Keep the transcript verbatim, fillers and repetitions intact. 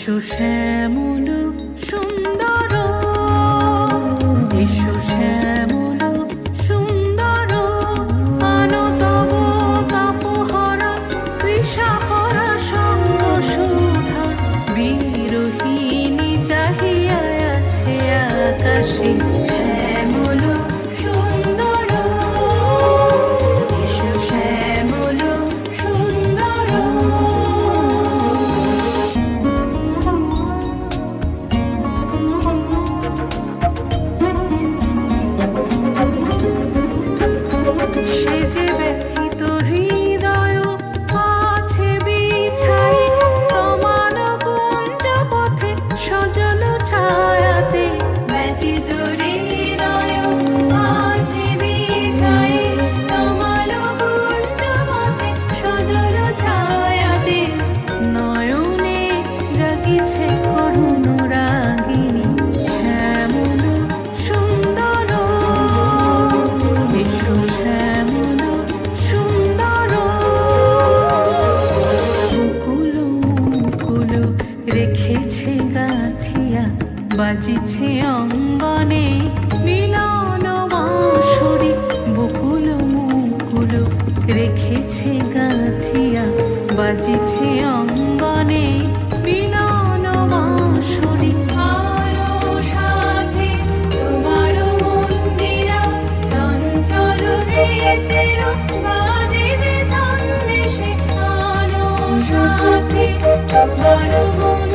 এসো শ্যামল সুন্দর, এসো শ্যামল সুন্দর, আনো তব কাপহরা তৃষাহরা সঙ্গ সুধা। বিরোহিণী চাহিয়া আছে আকাশে শ্যামল সুন্দর, এসো শ্যামল সুন্দর। সে যে ব্যথিত হৃদয় আছে বিছাই তোমার কুঞ্জ পথে সজল ছায়াতে। ব্যথিত হৃদয় আছে বিছাই তোমার কুঞ্জ পথে সজল ছায়াতে। নয়নে জাগিছে করুণ রাগিনী শ্যামল সুন্দর, এসো শ্যামল সুন্দর। মুকুল মুকুল রেখেছে গাঁথিয়া বাজিছে অঙ্গনে মিলন বাঁশরি। বকুল মুকুল রেখেছে গাঁথিয়া বাজিছে অঙ্গনে মিলন বাঁশরি। আলো সাথে তোমার মন্দিরা চঞ্চল নৃত্যের বাজিবে ছন্দে সে। আলো সাথে তোমার মন্দিরা